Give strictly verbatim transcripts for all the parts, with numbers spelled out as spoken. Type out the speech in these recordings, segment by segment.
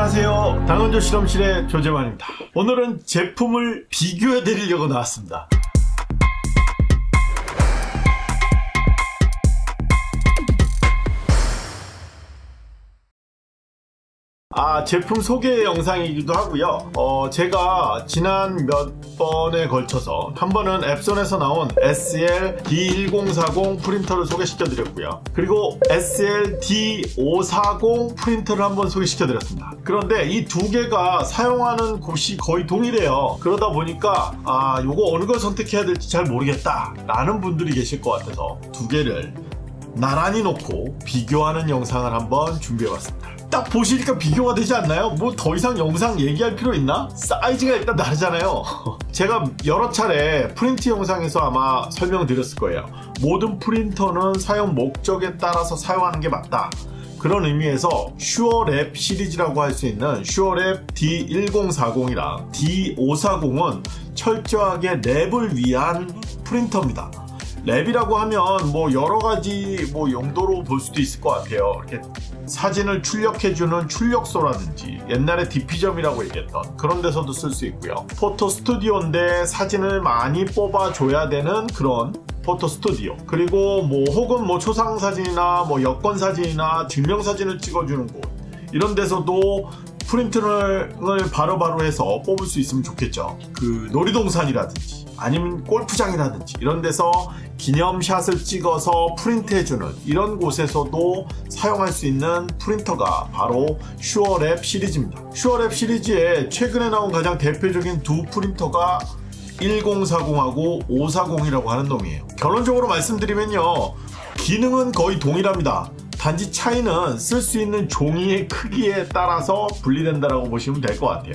안녕하세요. 당근조 실험실의 조재만입니다. 오늘은 제품을 비교해 드리려고 나왔습니다. 아, 제품 소개 영상이기도 하고요. 어, 제가 지난 몇 번에 걸쳐서 한 번은 앱손에서 나온 에스엘 디 일공사공 프린터를 소개시켜 드렸고요. 그리고 에스엘 디 오사공 프린터를 한번 소개시켜 드렸습니다. 그런데 이 두 개가 사용하는 곳이 거의 동일해요. 그러다 보니까 아, 요거 어느 걸 선택해야 될지 잘 모르겠다 라는 분들이 계실 것 같아서 두 개를 나란히 놓고 비교하는 영상을 한번 준비해 봤습니다. 딱 보시니까 비교가 되지 않나요? 뭐 더 이상 영상 얘기할 필요 있나? 사이즈가 일단 다르잖아요. 제가 여러 차례 프린트 영상에서 아마 설명드렸을 거예요. 모든 프린터는 사용 목적에 따라서 사용하는 게 맞다. 그런 의미에서 슈어랩 시리즈라고 할 수 있는 슈어랩 디 일공사공이랑 디 오사공은 철저하게 랩을 위한 프린터입니다. 랩이라고 하면 뭐 여러가지 뭐 용도로 볼 수도 있을 것 같아요. 이렇게 사진을 출력해주는 출력소라든지 옛날에 디피점이라고 얘기했던 그런 데서도 쓸 수 있고요. 포토 스튜디오인데 사진을 많이 뽑아줘야 되는 그런 포토 스튜디오, 그리고 뭐 혹은 뭐 초상사진이나 뭐 여권사진이나 증명사진을 찍어주는 곳, 이런 데서도 프린트를 바로바로 해서 뽑을 수 있으면 좋겠죠. 그 놀이동산이라든지 아니면 골프장이라든지 이런 데서 기념샷을 찍어서 프린트해주는 이런 곳에서도 사용할 수 있는 프린터가 바로 슈어랩 시리즈입니다. 슈어랩 시리즈에 최근에 나온 가장 대표적인 두 프린터가 일공사공하고 오사공이라고 하는 놈이에요. 결론적으로 말씀드리면요, 기능은 거의 동일합니다. 단지 차이는 쓸 수 있는 종이의 크기에 따라서 분리된다라고 보시면 될 것 같아요.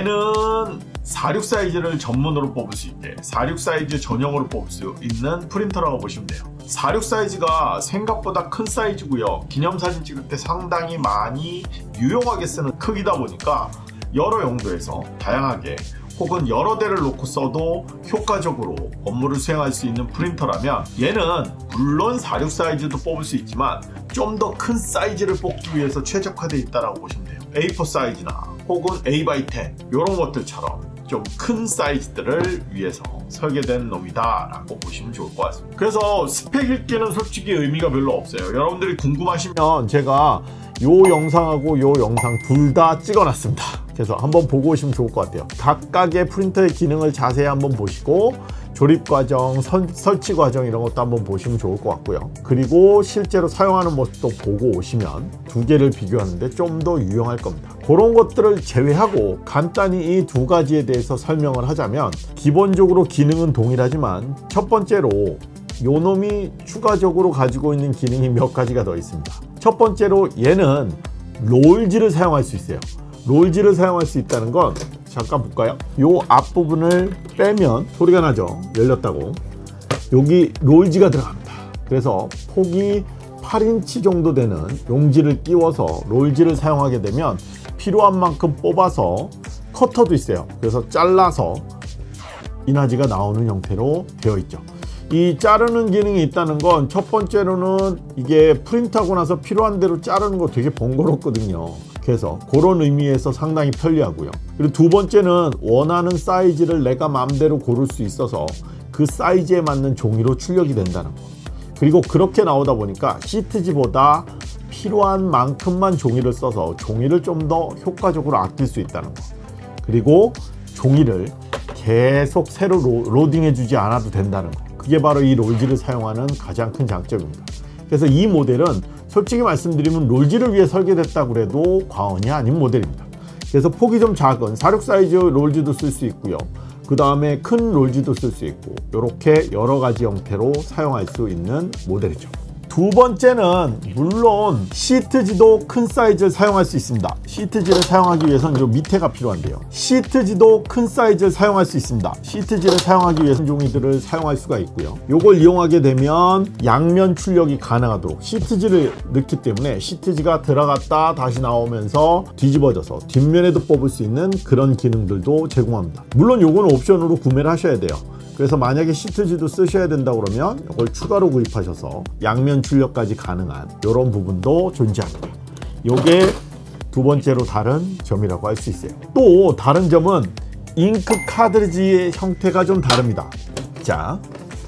얘는 사십육 사이즈를 전문으로 뽑을 수 있게 사십육 사이즈 전용으로 뽑을 수 있는 프린터라고 보시면 돼요. 사십육 사이즈가 생각보다 큰 사이즈고요. 기념사진 찍을 때 상당히 많이 유용하게 쓰는 크기다 보니까 여러 용도에서 다양하게 혹은 여러 대를 놓고 써도 효과적으로 업무를 수행할 수 있는 프린터라면, 얘는 물론 사십육 사이즈도 뽑을 수 있지만 좀 더 큰 사이즈를 뽑기 위해서 최적화되어 있다고 보시면 돼요. 에이 사 사이즈나 혹은 에이 바이 텐 이런 것들처럼 좀 큰 사이즈들을 위해서 설계된 놈이다 라고 보시면 좋을 것 같습니다. 그래서 스펙 읽기는 솔직히 의미가 별로 없어요. 여러분들이 궁금하시면 제가 요 영상하고 요 영상 둘 다 찍어놨습니다. 그래서 한번 보고 오시면 좋을 것 같아요. 각각의 프린터의 기능을 자세히 한번 보시고 조립 과정, 선, 설치 과정 이런 것도 한번 보시면 좋을 것 같고요. 그리고 실제로 사용하는 모습도 보고 오시면 두 개를 비교하는데 좀 더 유용할 겁니다. 그런 것들을 제외하고 간단히 이 두 가지에 대해서 설명을 하자면, 기본적으로 기능은 동일하지만 첫 번째로 요 놈이 추가적으로 가지고 있는 기능이 몇 가지가 더 있습니다. 첫 번째로 얘는 롤즈를 사용할 수 있어요. 롤즈를 사용할 수 있다는 건 잠깐 볼까요? 요 앞부분을 빼면 소리가 나죠? 열렸다고. 여기 롤즈가 들어갑니다. 그래서 폭이 팔 인치 정도 되는 용지를 끼워서 롤즈를 사용하게 되면 필요한 만큼 뽑아서, 커터도 있어요. 그래서 잘라서 인화지가 나오는 형태로 되어 있죠. 이 자르는 기능이 있다는 건 첫 번째로는 이게 프린트하고 나서 필요한 대로 자르는 거 되게 번거롭거든요. 그래서 그런 의미에서 상당히 편리하고요. 그리고 두 번째는 원하는 사이즈를 내가 마음대로 고를 수 있어서 그 사이즈에 맞는 종이로 출력이 된다는 거. 그리고 그렇게 나오다 보니까 시트지보다 필요한 만큼만 종이를 써서 종이를 좀 더 효과적으로 아낄 수 있다는 거. 그리고 종이를 계속 새로 로, 로딩해 주지 않아도 된다는 거. 그게 바로 이 롤즈를 사용하는 가장 큰 장점입니다. 그래서 이 모델은 솔직히 말씀드리면 롤즈를 위해 설계됐다고 해도 과언이 아닌 모델입니다. 그래서 폭이 좀 작은 사십육 사이즈 롤즈도 쓸 수 있고요. 그 다음에 큰 롤즈도 쓸 수 있고, 이렇게 여러 가지 형태로 사용할 수 있는 모델이죠. 두 번째는 물론 시트지도 큰 사이즈를 사용할 수 있습니다. 시트지를 사용하기 위해서는 요 밑에가 필요한데요. 시트지도 큰 사이즈를 사용할 수 있습니다. 시트지를 사용하기 위해서는 종이들을 사용할 수가 있고요. 요걸 이용하게 되면 양면 출력이 가능하도록 시트지를 넣기 때문에 시트지가 들어갔다 다시 나오면서 뒤집어져서 뒷면에도 뽑을 수 있는 그런 기능들도 제공합니다. 물론 요건 옵션으로 구매를 하셔야 돼요. 그래서 만약에 시트지도 쓰셔야 된다 그러면 이걸 추가로 구입하셔서 양면 출력까지 가능한 이런 부분도 존재합니다. 요게 두 번째로 다른 점이라고 할 수 있어요. 또 다른 점은 잉크 카트리지의 형태가 좀 다릅니다. 자,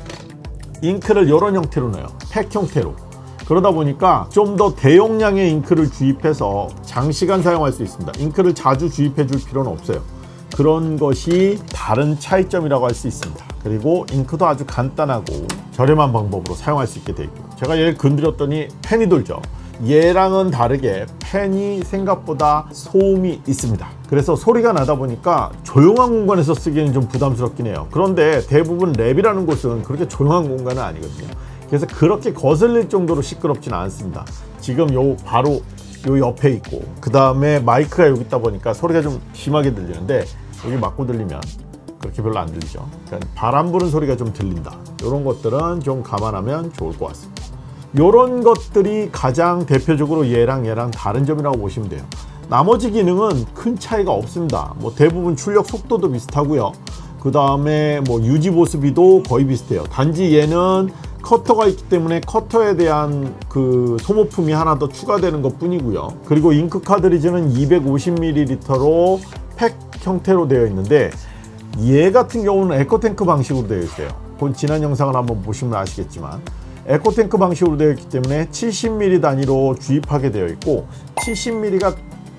잉크를 이런 형태로 넣어요. 팩 형태로. 그러다 보니까 좀 더 대용량의 잉크를 주입해서 장시간 사용할 수 있습니다. 잉크를 자주 주입해 줄 필요는 없어요. 그런 것이 다른 차이점이라고 할 수 있습니다. 그리고 잉크도 아주 간단하고 저렴한 방법으로 사용할 수 있게 되어 있고, 제가 얘를 건드렸더니 펜이 돌죠. 얘랑은 다르게 펜이 생각보다 소음이 있습니다. 그래서 소리가 나다 보니까 조용한 공간에서 쓰기에는 좀 부담스럽긴 해요. 그런데 대부분 랩이라는 곳은 그렇게 조용한 공간은 아니거든요. 그래서 그렇게 거슬릴 정도로 시끄럽지는 않습니다. 지금 요 바로 요 옆에 있고, 그 다음에 마이크가 여기 있다 보니까 소리가 좀 심하게 들리는데, 여기 맞고 들리면 그렇게 별로 안 들리죠. 그러니까 바람 부는 소리가 좀 들린다. 이런 것들은 좀 감안하면 좋을 것 같습니다. 이런 것들이 가장 대표적으로 얘랑 얘랑 다른 점이라고 보시면 돼요. 나머지 기능은 큰 차이가 없습니다. 뭐 대부분 출력 속도도 비슷하고요. 그 다음에 뭐 유지 보습비도 거의 비슷해요. 단지 얘는 커터가 있기 때문에 커터에 대한 그 소모품이 하나 더 추가되는 것 뿐이고요. 그리고 잉크 카트리지는 이백오십 밀리리터로 팩 형태로 되어 있는데, 얘 같은 경우는 에코탱크 방식으로 되어 있어요. 그건 지난 영상을 한번 보시면 아시겠지만 에코탱크 방식으로 되어 있기 때문에 칠십 밀리리터 단위로 주입하게 되어 있고, 칠십 밀리리터가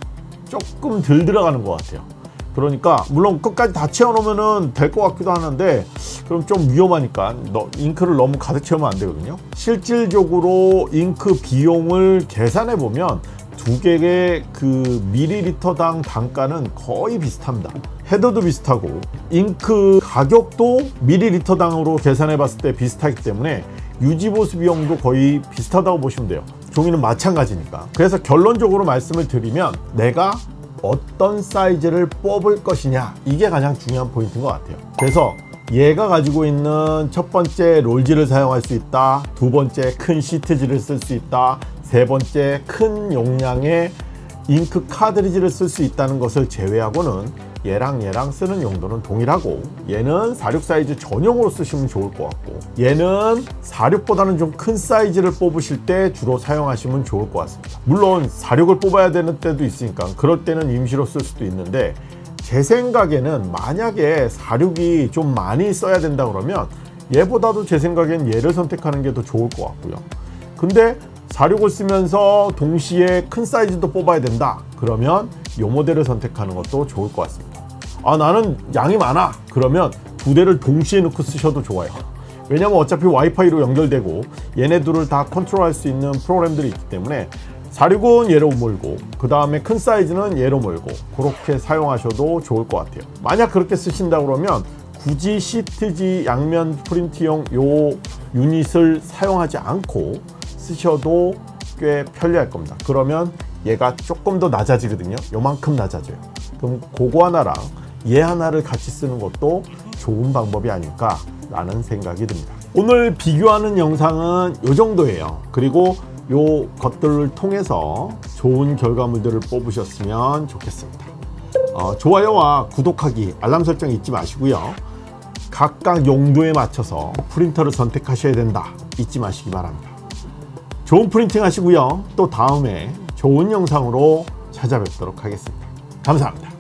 조금 덜 들어가는 것 같아요. 그러니까 물론 끝까지 다 채워놓으면 될 것 같기도 하는데, 그럼 좀 위험하니까 너, 잉크를 너무 가득 채우면 안 되거든요. 실질적으로 잉크 비용을 계산해 보면 두 개의 그 밀리리터당 단가는 거의 비슷합니다. 헤더도 비슷하고 잉크 가격도 밀리리터당으로 계산해 봤을 때 비슷하기 때문에 유지보수 비용도 거의 비슷하다고 보시면 돼요. 종이는 마찬가지니까. 그래서 결론적으로 말씀을 드리면 내가 어떤 사이즈를 뽑을 것이냐, 이게 가장 중요한 포인트인 것 같아요. 그래서 얘가 가지고 있는 첫 번째 롤지를 사용할 수 있다, 두 번째 큰 시트지를 쓸 수 있다, 세 번째 큰 용량의 잉크 카트리지를 쓸 수 있다는 것을 제외하고는 얘랑 얘랑 쓰는 용도는 동일하고, 얘는 사십육 사이즈 전용으로 쓰시면 좋을 것 같고, 얘는 사십육보다는 좀 큰 사이즈를 뽑으실 때 주로 사용하시면 좋을 것 같습니다. 물론 사십육을 뽑아야 되는 때도 있으니까 그럴 때는 임시로 쓸 수도 있는데, 제 생각에는 만약에 사십육이 좀 많이 써야 된다 그러면 얘보다도 제 생각엔 얘를 선택하는 게 더 좋을 것 같고요. 근데 사십육을 쓰면서 동시에 큰 사이즈도 뽑아야 된다 그러면 이 모델을 선택하는 것도 좋을 것 같습니다. 아, 나는 양이 많아 그러면 두 대를 동시에 넣고 쓰셔도 좋아요. 왜냐면 어차피 와이파이로 연결되고 얘네들을 다 컨트롤할 수 있는 프로그램들이 있기 때문에 사십육은 얘로 몰고 그 다음에 큰 사이즈는 얘로 몰고 그렇게 사용하셔도 좋을 것 같아요. 만약 그렇게 쓰신다 그러면 굳이 시트지 양면 프린트용 요 유닛을 사용하지 않고 쓰셔도 꽤 편리할 겁니다. 그러면 얘가 조금 더 낮아지거든요. 요만큼 낮아져요. 그럼 그거 하나랑 얘 하나를 같이 쓰는 것도 좋은 방법이 아닐까 라는 생각이 듭니다. 오늘 비교하는 영상은 요 정도예요. 그리고 요 것들을 통해서 좋은 결과물들을 뽑으셨으면 좋겠습니다. 어, 좋아요와 구독하기, 알람 설정 잊지 마시고요. 각각 용도에 맞춰서 프린터를 선택하셔야 된다 잊지 마시기 바랍니다. 좋은 프린팅 하시고요. 또 다음에 좋은 영상으로 찾아뵙도록 하겠습니다. 감사합니다.